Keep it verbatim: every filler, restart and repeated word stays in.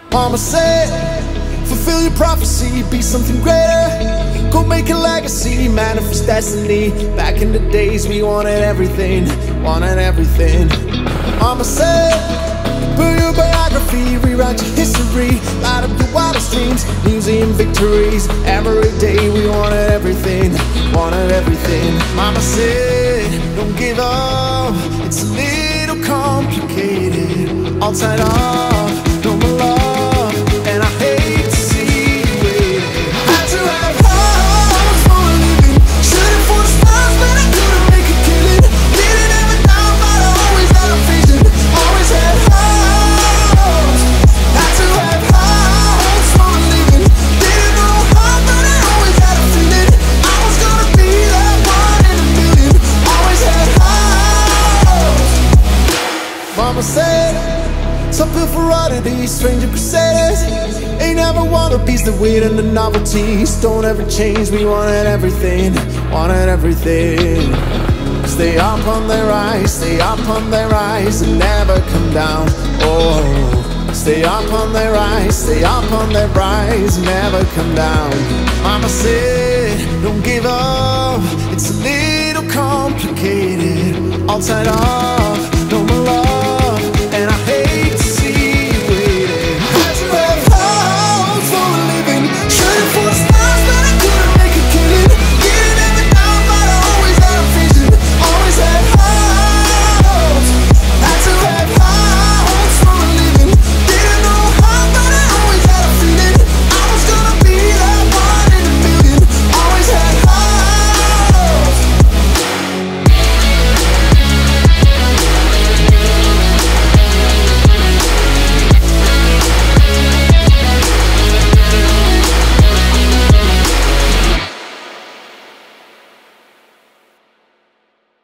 Mama said, fulfill your prophecy, be something greater. Go make a legacy, manifest destiny. Back in the days we wanted everything, wanted everything. Mama said, build your biography, rewrite your history. Light up your wildest dreams, museum victories. Every day we wanted everything, wanted everything. Mama said, don't give up, it's a little complicated. All tied off, no more love, and I hate to see you waiting. Had to have hopes for a living, shooting for the stars, but I couldn't make a killing. Didn't have it down, but I always had a vision, always had hopes. Had to have hopes for a living, didn't know how, but I always had a feeling I was gonna be that one in a million. Always had hopes. Mama said, some built for oddities, stranger crusaders. Ain't never wanna be the weird and the novelties. Don't ever change, we wanted everything, wanted everything. Stay up on their rise, stay up on their rise, and never come down. Oh, stay up on their rise, stay up on their rise, never come down. Mama said, don't give up, it's a little complicated. All tied off,